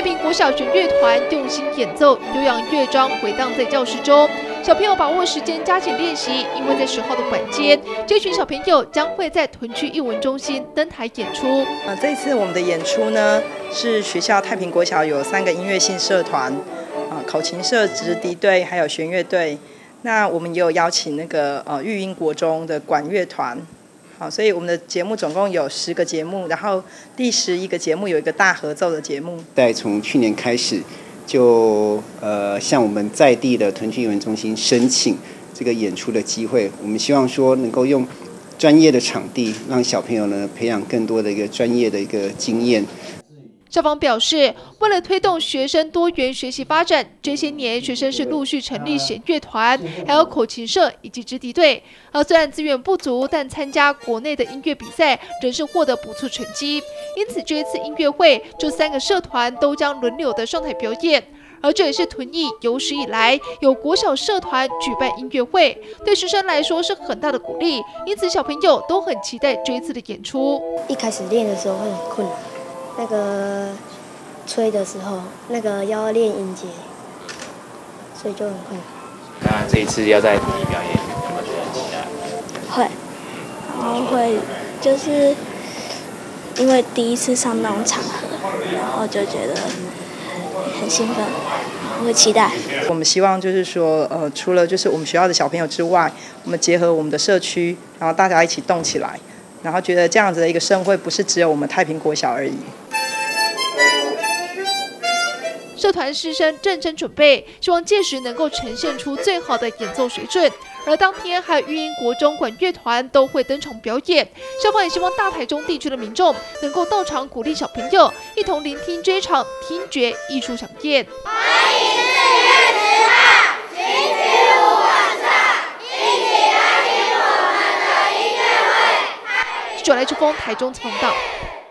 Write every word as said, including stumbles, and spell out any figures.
平国小弦乐团用心演奏，悠扬乐章回荡在教室中。小朋友把握时间加紧练习，因为在十号的晚间，这群小朋友将会在屯区艺文中心登台演出。 啊，这一次我们的演出呢，是学校太平国小有三个音乐性社团，啊，口琴社、直笛队，还有弦乐队。那我们也有邀请那个呃育英国中的管乐团。好，所以我们的节目总共有十个节目，然后第十一个节目有一个大合奏的节目。 在从去年开始，就呃向我们在地的屯区艺文中心申请这个演出的机会。我们希望说能够用专业的场地，让小朋友呢培养更多的一个专业的一个经验。 校方表示，为了推动学生多元学习发展，这些年学生是陆续成立弦乐团，还有口琴社以及直笛队。而虽然资源不足，但参加国内的音乐比赛仍是获得不错成绩。因此，这一次音乐会，这三个社团都将轮流的上台表演。而这也是屯艺有史以来有国小社团举办音乐会，对学生来说是很大的鼓励。因此，小朋友都很期待这一次的演出。 一开始练的时候会很困难。那个吹的时候，那个要练音阶，所以就很困难。 那这一次要在屯艺表演，有没有觉得很期待？ 会，然后会就是因为第一次上那种场合，然后就觉得很兴奋，然后会期待。 我们希望就是说，呃，除了就是我们学校的小朋友之外，我们结合我们的社区，然后大家一起动起来。然后觉得这样子的一个盛会，不是只有我们太平国小而已。 社团师生认真准备，希望届时能够呈现出最好的演奏水准。而当天还有育英国中管乐团都会登场表演。校方也希望大台中地区的民众能够到场鼓励小朋友，一同聆听这一场听觉艺术飨宴。 欢迎四月十号星期五晚上一起来听我们的音乐会。 转来之风台中采访到。